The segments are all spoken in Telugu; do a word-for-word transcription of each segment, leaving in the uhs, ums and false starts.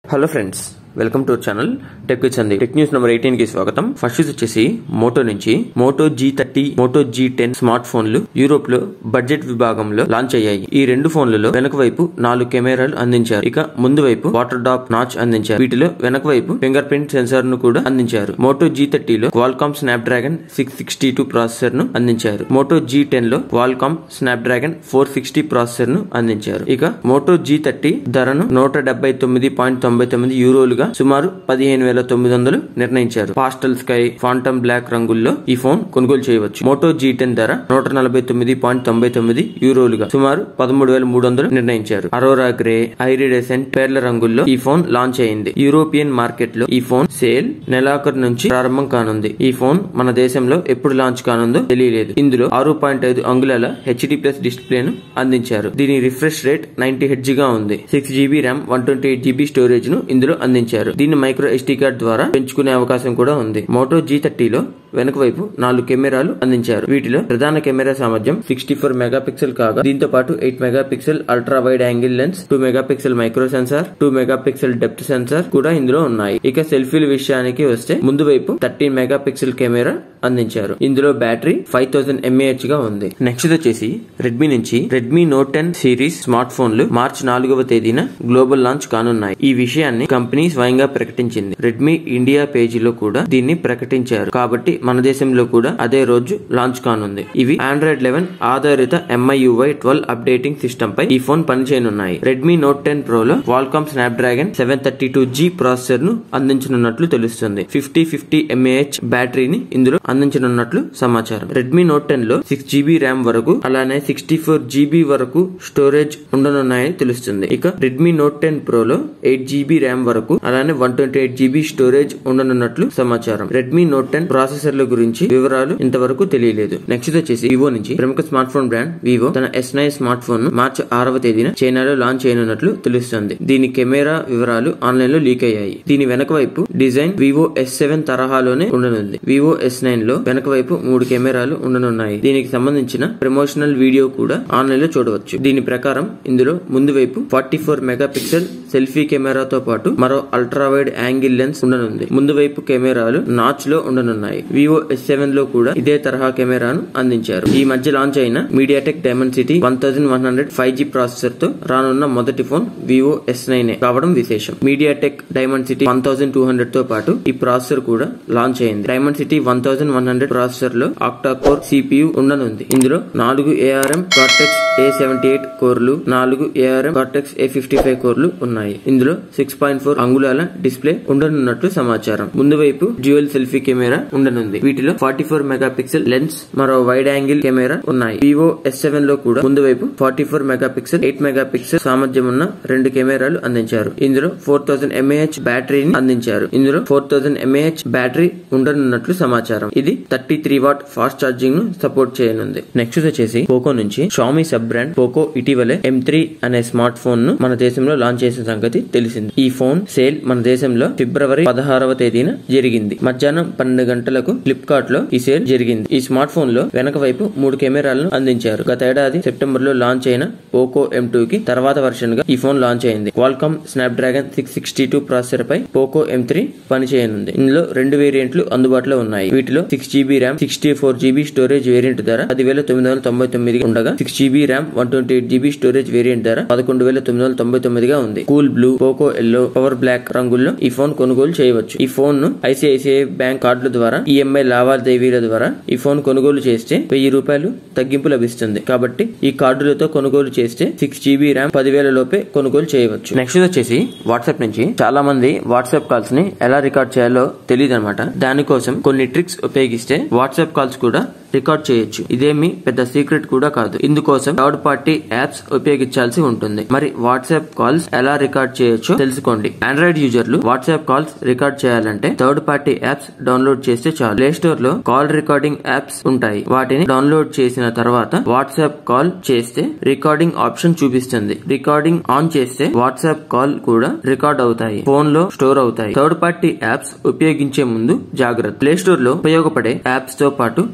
Hello friends, welcome to our channel tech with Sandeep. Tech news number eighteen కి స్వాగతం. ఫస్ట్ వచ్చేసి మోటో నుంచి Moto G thirty, Moto G ten smart ఫోన్లు యూరోప్ లో బడ్జెట్ విభాగంలో లాంచ్ అయ్యాయి. ఈ రెండు ఫోన్లలో వెనక వైపు నాలుగు కెమెరాలు అందించారు. ఇక ముందు వైపు వాటర్ డ్రాప్ నాచ్ అందించారు. వీటిలో వెనక వైపు ఫింగర్ ప్రింట్ సెన్సార్ ను కూడా అందించారు. మోటో జీ థర్టీలో Qualcomm Snapdragon six sixty two processor ను అందించారు. మోటో జీ టెన్ లో Qualcomm Snapdragon four sixty processor ను అందించారు. ఇక మోటో జీ థర్టీ ధరను నూట డెబ్బై తొమ్మిది పాయింట్ తొంభై తొమ్మిది యూరోలుగా సుమారు పదిహేను వేల తొమ్మిది వందలు నిర్ణయించారు. పాస్టల్ స్కై, ఫాంటమ్ బ్లాక్ రంగుల్లో ఈ ఫోన్ కొనుగోలు చేయవచ్చు. మోటో జీ టెన్ ధర నూట నలభై తొమ్మిది పాయింట్ తొంభై తొమ్మిది యూరోలుగా సుమారు పదమూడు వేల మూడు వందలు నిర్ణయించారు. అరోరా గ్రే, ఐరిడెసెంట్ పేర్ల రంగుల్లో ఈ ఫోన్ లాంచ్ అయింది. యూరోపియన్ మార్కెట్ లో ఈ ఫోన్ సేల్ నెలాఖరు నుంచి ప్రారంభం కానుంది. ఈ ఫోన్ మన దేశంలో ఎప్పుడు లాంచ్ కానుందో తెలియలేదు. ఇందులో ఆరు పాయింట్ ఐదు అంగుళాల హెచ్డి ప్లస్ డిస్ప్లే ను అందించారు. దీని రిఫ్రెష్ రేట్ నైన్టీ హెడ్జ్ గా ఉంది. Six GB RAM, one twenty eight GB storage ను ఇందులో అందించారు. దీన్ని మైక్రో ఎస్డీ కార్డ్ ద్వారా పెంచుకునే అవకాశం కూడా ఉంది. మోటో జీ థర్టీలో వెనక వైపు నాలుగు కెమెరాలు అందించారు. వీటిలో ప్రధాన కెమెరా సామర్థ్యం సిక్స్టీ ఫోర్ మెగా పిక్సెల్ కాగా దీంతో పాటు eight mega pixel ultra wide angle lens, two megapixel micro sensor, two megapixel depth sensor కూడా ఇందులో ఉన్నాయి. ఇక సెల్ఫీల విషయానికి వస్తే ముందు వైపు థర్టీన్ మెగా పిక్సెల్ కెమెరా అందించారు. ఇందులో బ్యాటరీ ఫైవ్ థౌసండ్ ఎంఏహెచ్ గా ఉంది. నెక్స్ట్ వచ్చేసి రెడ్మీ నుంచి Redmi Note ten series smart ఫోన్లు మార్చి నాలుగవ తేదీన గ్లోబల్ లాంచ్ కానున్నాయి. ఈ విషయాన్ని కంపెనీ స్వయంగా ప్రకటించింది. రెడ్మీ ఇండియా పేజీలో కూడా దీన్ని ప్రకటించారు. కాబట్టి మన దేశంలో కూడా అదే రోజు లాంచ్ కానుంది. ఇవి ఆండ్రాయిడ్ లెవెన్ ఆధారిత ఎంఐయుఐ ట్వెల్వ్ అప్డేటింగ్ సిస్టమ్ పై ఈ ఫోన్ పనిచేయనున్నాయి. రెడ్మీ నోట్ టెన్ ప్రో లో Qualcomm Snapdragon seven thirty two G processor ను అందించనున్నట్లు తెలుస్తుంది. ఫిఫ్టీ ఫిఫ్టీ ఎంఏహెచ్ బ్యాటరీని ఇందులో అందించనున్నట్లు సమాచారం. రెడ్మీ నోట్ టెన్ లో సిక్స్ జీబీ ర్యామ్ వరకు అలానే సిక్స్టీ ఫోర్ జీబీ వరకు స్టోరేజ్ ఉండనున్నాయని తెలుస్తుంది. ఇక రెడ్మీ నోట్ టెన్ ప్రో లో ఎయిట్ జీబీ ర్యామ్ వరకు అలానే one twenty eight GB storage ఉండనున్నట్లు సమాచారం. రెడ్మీ నోట్ టెన్ ప్రాసెసర్ల గురించి వివరాలు ఇంతవరకు తెలియలేదు. నెక్స్ట్ వచ్చేసి వివో నుంచి ప్రముఖ స్మార్ట్ ఫోన్ బ్రాండ్ వివో తన ఎస్ నైన్ స్మార్ట్ ఫోన్ ను మార్చి ఆరవ తేదీన చైనాలో లాంచ్ చేయనున్నట్లు తెలుస్తుంది. దీని కెమెరా వివరాలు ఆన్లైన్ లో లీక్ అయ్యాయి. దీని వెనక వైపు డిజైన్ వివో ఎస్ సెవెన్ తరహాలోనే ఉండనుంది. వివో ఎస్ నైన్ లో వెనక వైపు మూడు కెమెరాలు ఉండనున్నాయి. దీనికి సంబంధించిన ప్రమోషనల్ వీడియో కూడా ఆన్లైన్ లో చూడవచ్చు. దీని ప్రకారం ఇందులో ముందు వైపు forty four mega pixel selfie కెమెరాతో పాటు మరో అల్ట్రా వైడ్ యాంగిల్ లెన్స్ ఉండనుంది. ముందు వైపు కెమెరాలు నాచ్ లో ఉండనున్నాయి. వివో ఎస్ సెవెన్ లో కూడా ఇదే తరహా కెమెరాను అందించారు. ఈ మధ్య లాంచ్ అయిన MediaTek Dimensity one thousand one hundred five G processor తో రానున్న మొదటి ఫోన్ వివో ఎస్ నైన్ కావడం విశేషం. MediaTek Dimensity one thousand two hundred తో పాటు ఈ ప్రాసెసర్ కూడా లాంచ్ అయింది. Dimensity one thousand one hundred processor లో ఆక్టా కోర్ సిపియు ఉండనుంది. ఇందులో నాలుగు ARM Cortex A seventy eight కోర్లు, నాలుగు ARM Cortex A fifty five కోర్లు ఉన్నాయి. ఇందులో సిక్స్ పాయింట్ ఫోర్ అంగుళాల డిస్ప్లే ఉండనున్నట్లు సమాచారం. ముందు వైపు డ్యూయల్ సెల్ఫీ కెమెరా ఉండనుంది. వీటిలో forty four mega pixel lens, మరో వైడ్ యాంగిల్ కెమెరా ఉన్నాయి. వివో ఎస్ సెవెన్ లో కూడా ముందు వైపు forty four mega pixel, eight mega pixel సామర్థ్యం ఉన్న రెండు కెమెరాలు అందించారు. ఇందులో ఫోర్ థౌసండ్ ఎంఏహెచ్ బ్యాటరీని అందించారు. ఇందులో ఫోర్ థౌసండ్ ఎంఏహెచ్ బ్యాటరీ ఉండనున్నట్లు సమాచారం. ఇది thirty three watt fast charging ను సపోర్ట్ చేయనుంది. నెక్స్ట్ వచ్చేసి పోకో నుంచి షామీ సబ్ బ్రాండ్ పోకో ఇటీవలే ఎం త్రీ అనే స్మార్ట్ ఫోన్ ను మన దేశంలో లాంచ్ చేసిన సంగతి తెలిసింది. ఈ ఫోన్ సేల్ మన దేశంలో ఫిబ్రవరి పదహారవ తేదీన జరిగింది. మధ్యాహ్నం పన్నెండు గంటలకు ఫ్లిప్కార్ట్ లో ఈ సేల్ జరిగింది. ఈ స్మార్ట్ ఫోన్ లో వెనక వైపు మూడు కెమెరాలను అందించారు. గత ఏడాది సెప్టెంబర్ లో లాంచ్ అయిన పోకో ఎం టూ కి తర్వాత వర్షన్ గా ఈ ఫోన్ లాంచ్ అయింది. Qualcomm Snapdragon six sixty two processor పై పోకో ఎం త్రీ పనిచేయనుంది. ఇందులో రెండు వేరియంట్లు అందుబాటులో ఉన్నాయి. వీటిలో six GB RAM, sixty four GB storage variant ధర పది వేల తొమ్మిది వందల తొంభై తొమ్మిది ఉండగా six GB RAM, one twenty eight GB storage variant ధర పదకొండు వేల తొమ్మిది వందల తొంభై తొమ్మిదిగా ఉంది. Cool blue, Poco yellow, power black రంగుల్లో ఈ ఫోన్ కొనుగోలు చేయవచ్చు. ఈ ఫోన్ ను ఐసిఐసిఐ బ్యాంక్ కార్డుల ద్వారా, ఈఎంఐ లావాదేవీల ద్వారా ఈ ఫోన్ కొనుగోలు చేస్తే వెయ్యి రూపాయలు తగ్గింపు లభిస్తుంది. కాబట్టి ఈ కార్డులతో కొనుగోలు చేస్తే సిక్స్ జీబీ ర్యామ్ పదివేల లోపే కొనుగోలు చేయవచ్చు. నెక్స్ట్ వచ్చేసి వాట్సాప్ నుంచి చాలా మంది వాట్సాప్ కాల్స్ ని ఎలా రికార్డ్ చేయాలో తెలియదు అనమాట. దానికోసం కొన్ని ట్రిక్స్ ఉపయోగిస్తే వాట్సాప్ కాల్స్ కూడా రికార్డ్ చేయొచ్చు. ఇదేమి పెద్ద సీక్రెట్ కూడా కాదు. ఇందుకోసం థర్డ్ పార్టీ యాప్స్ ఉపయోగించాల్సి ఉంటుంది. మరి వాట్సాప్ కాల్స్ ఎలా రికార్డ్ చేయొచ్చో తెలుసుకోండి. ఆండ్రాయిడ్ యూజర్లు వాట్సాప్ కాల్స్ రికార్డ్ చేయాలంటే థర్డ్ పార్టీ యాప్స్ డౌన్లోడ్ చేస్తే చాలు. ప్లే స్టోర్ లో కాల్ రికార్డింగ్ యాప్స్ ఉంటాయి. వాటిని డౌన్లోడ్ చేసిన తర్వాత వాట్సాప్ కాల్ చేస్తే రికార్డింగ్ ఆప్షన్ చూపిస్తుంది. రికార్డింగ్ ఆన్ చేస్తే వాట్సాప్ కాల్ కూడా రికార్డ్ అవుతాయి, ఫోన్ లో స్టోర్ అవుతాయి. థర్డ్ పార్టీ యాప్స్ ఉపయోగించే ముందు జాగ్రత్త. ప్లే స్టోర్ లో ఉపయోగపడే యాప్స్ తో పాటు యూజర్లకు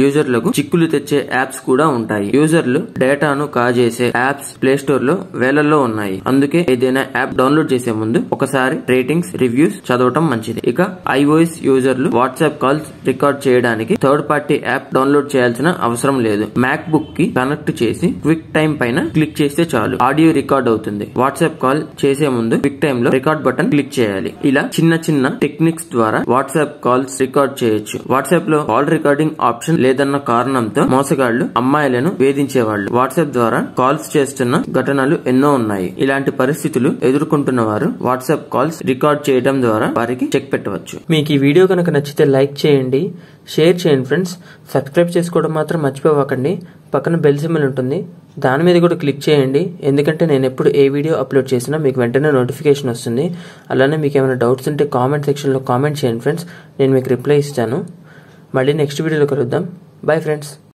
నాలుగు చిక్కులు తెచ్చే యాప్స్ కూడా ఉంటాయి. యూజర్లు డేటాను కాజేసే యాప్స్ ప్లే స్టోర్ లో వేలల్లో ఉన్నాయి. అందుకే ఏదైనా యాప్ డౌన్లోడ్ చేసే ముందు ఒకసారి రేటింగ్స్, రివ్యూస్ చదవటం మంచిది. ఇక ఐఓఎస్ యూజర్లు వాట్సాప్ కాల్స్ రికార్డ్ చేయడానికి థర్డ్ పార్టీ యాప్ డౌన్లోడ్ చేయాల్సిన అవసరం లేదు. మ్యాక్ బుక్ కి కనెక్ట్ చేసి క్విక్ టైం పైన క్లిక్ చేస్తే చాలు, ఆడియో రికార్డ్ అవుతుంది. వాట్సాప్ కాల్ చేసే ముందు క్విక్ టైం లో రికార్డ్ బటన్ క్లిక్ చేయాలి. ఇలా చిన్న చిన్న టెక్నిక్స్ ద్వారా వాట్సాప్ కాల్స్ రికార్డ్ చేయొచ్చు. వాట్సాప్ లో కాల్ రికార్డింగ్ ఆప్షన్ లేదన్న కారణంతో మోసగాళ్లు అమ్మాయిలను వేధించేవాళ్లు. వాట్సాప్ ద్వారా కాల్స్ చేస్తున్న ఘటనలు ఎన్నో ఉన్నాయి. ఇలాంటి పరిస్థితులు ఎదుర్కొంటున్న వారు వాట్సాప్ కాల్స్ రికార్డ్ చేయడం ద్వారా వారికి చెక్ పెట్టవచ్చు. మీకు ఈ వీడియో కనుక నచ్చితే లైక్ చేయండి, షేర్ చేయండి ఫ్రెండ్స్. సబ్స్క్రైబ్ చేసుకోవడం మాత్రం మర్చిపోవకండి. పక్కన బెల్ సింబల్ ఉంటుంది, దాని మీద కూడా క్లిక్ చేయండి. ఎందుకంటే నేను ఎప్పుడు ఏ వీడియో అప్లోడ్ చేసినా మీకు వెంటనే నోటిఫికేషన్ వస్తుంది. అలానే మీకు ఏమైనా డౌట్స్ ఉంటే కామెంట్ సెక్షన్లో కామెంట్ చేయండి ఫ్రెండ్స్, నేను మీకు రిప్లై ఇస్తాను. మళ్ళీ నెక్స్ట్ వీడియోలో కలుద్దాం. Bye friends.